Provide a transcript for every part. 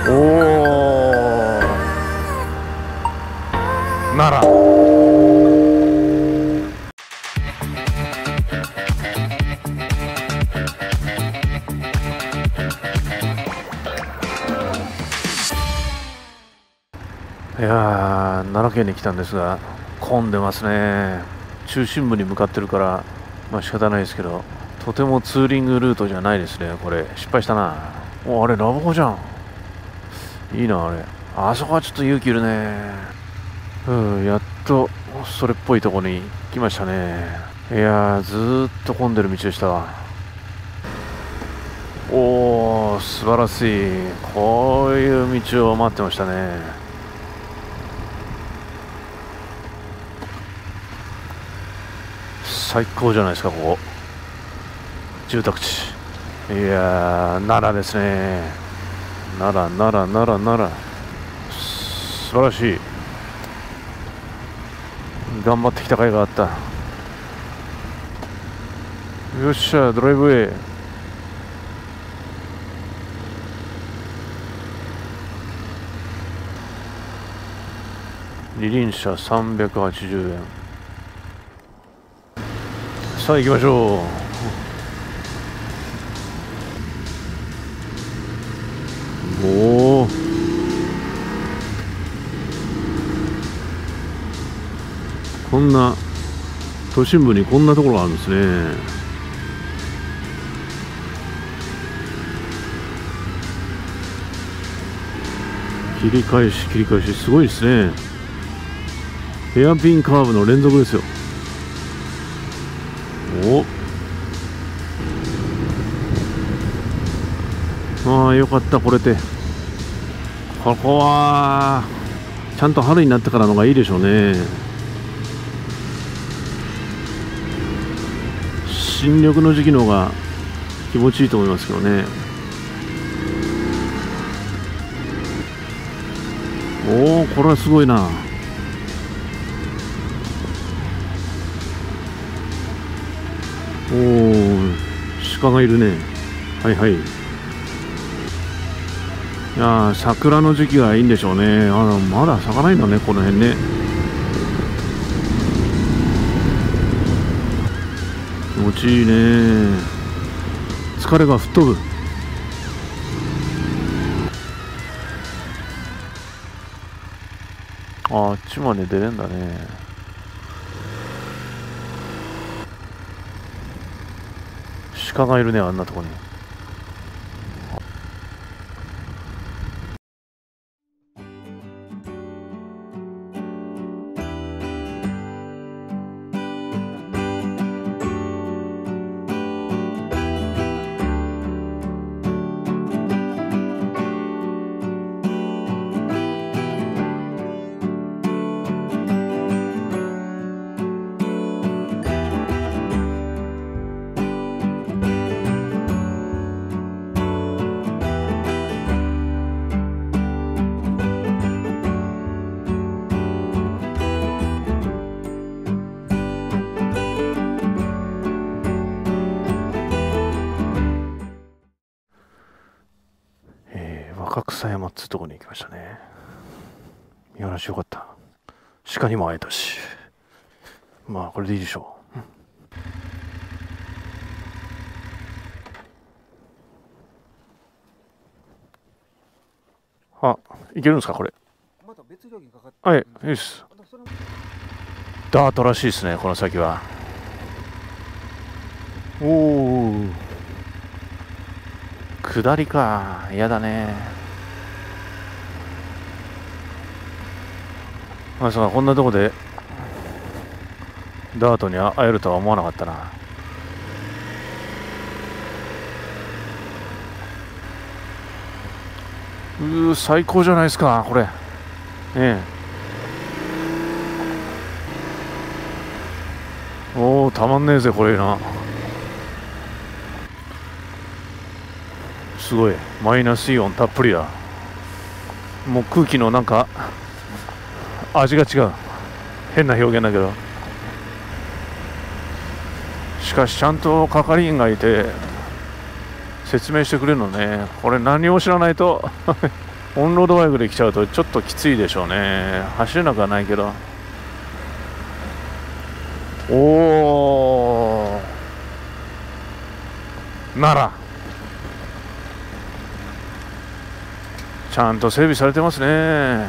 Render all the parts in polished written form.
おお、奈良。いやー、奈良県に来たんですが混んでますね。中心部に向かってるからまあ仕方ないですけど、とてもツーリングルートじゃないですね。これ失敗したな。お、あれラブホじゃん。いいな。あれ、あそこはちょっと勇気いるね。やっとそれっぽいとこに来ましたね。いやー、ずーっと混んでる道でしたわ。おー、素晴らしい。こういう道を待ってましたね。最高じゃないですか、ここ。住宅地。いやー、奈良ですね。奈良、奈良、奈良、奈良。素晴らしい。頑張ってきた甲斐があった。よっしゃ、ドライブウェイ。二輪車380円。さあ行きましょう。おお、こんな都心部にこんなところがあるんですね。切り返し切り返し、すごいですね。ヘアピンカーブの連続ですよ。お、ああ、よかった。これでここはちゃんと春になってからのがいいでしょうね。新緑の時期の方が気持ちいいと思いますけどね。おお、これはすごいな。おお、鹿がいるね。はいはい。いやー、桜の時期がいいんでしょうね。まだ咲かないんだね、この辺ね。気持ちいいね。疲れが吹っ飛ぶ。あっちまで出れんだね。鹿がいるね、あんなとこに。若草山っつうとこに行きましたね。見晴らしよかった。鹿にも会えたし、まあこれでいいでしょう。あ、いけるんですかこれ。 また別料金かかって。 はい、いいです。ダートらしいですね、この先は。おお、下りか、嫌だね。まさかこんなとこでダートに会えるとは思わなかったな。最高じゃないですかこれ。ねえ。おお、たまんねえぜこれな。すごいマイナスイオンたっぷりだ。もう空気のなんか味が違う。変な表現だけど、しかしちゃんと係員がいて説明してくれるのね。これ何も知らないとオンロードバイクで来ちゃうとちょっときついでしょうね。走れなくはないけど。おー、ならちゃんと整備されてますね。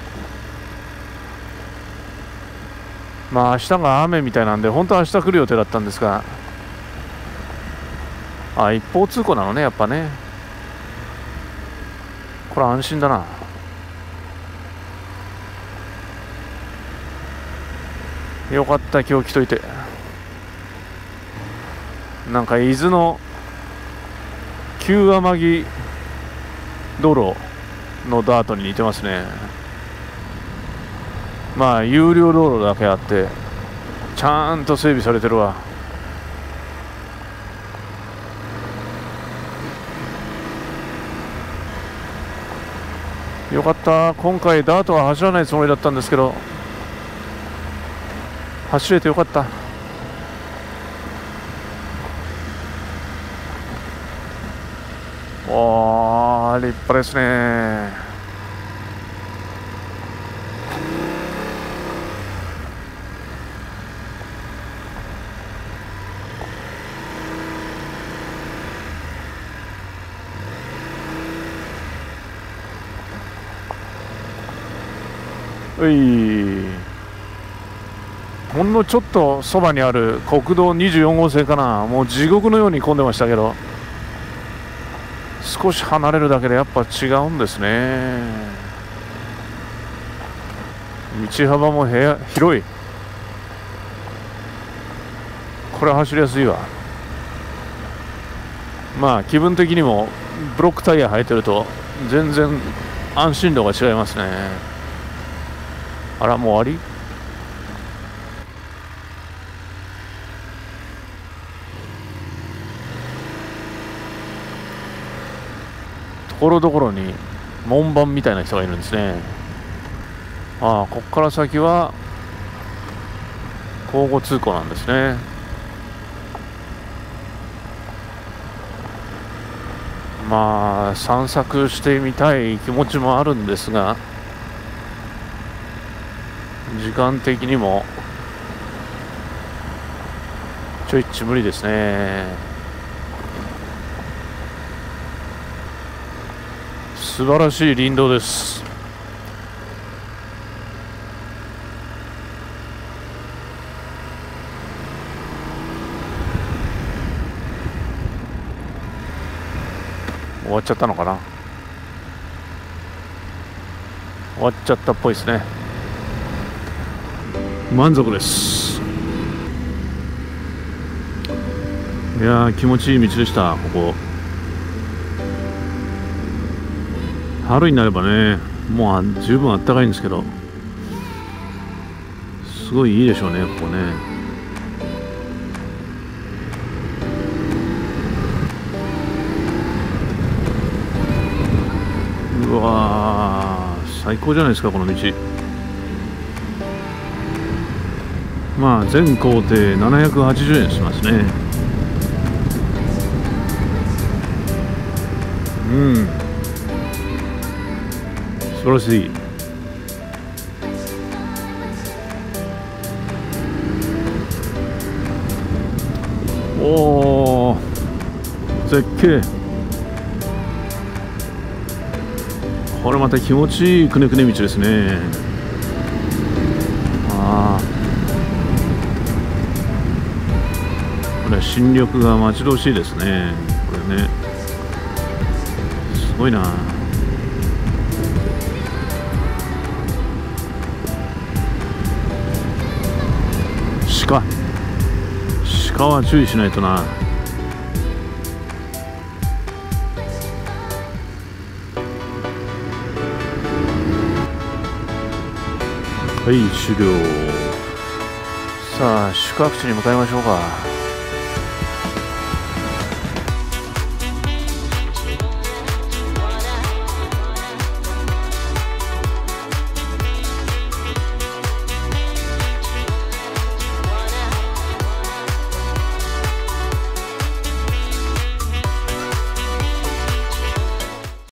まあ明日が雨みたいなんで、本当は明日来る予定だったんですが、一方通行なのね、やっぱね。これ安心だな。よかった、今日来といて。なんか伊豆の旧天城道路のダートに似てますね。まあ有料道路だけあってちゃんと整備されてるわ。よかった。今回ダートは走らないつもりだったんですけど、走れてよかった。おー、立派ですね。うい、ほんのちょっとそばにある国道24号線かな。もう地獄のように混んでましたけど、少し離れるだけでやっぱ違うんですね。道幅も広い。これは走りやすいわ。まあ気分的にもブロックタイヤ履いてると全然安心度が違いますね。あら、もう終わり？ところどころに門番みたいな人がいるんですね。ここから先は交互通行なんですね。まあ散策してみたい気持ちもあるんですが、時間的にもちょいち無理ですね。素晴らしい林道です。終わっちゃったのかな。終わっちゃったっぽいですね。満足です。いやー、気持ちいい道でした。ここ春になればね、もう十分あったかいんですけど、すごいいいでしょうね、ここね。うわー、最高じゃないですか、この道。まあ全工程780円しますね。素晴らしい。おー、絶景。これまた気持ちいいくねくね道ですね。これ新緑が待ち遠しいですね。これね、すごいな。鹿は注意しないとな。はい、終了。さあ宿泊地に向かいましょうか。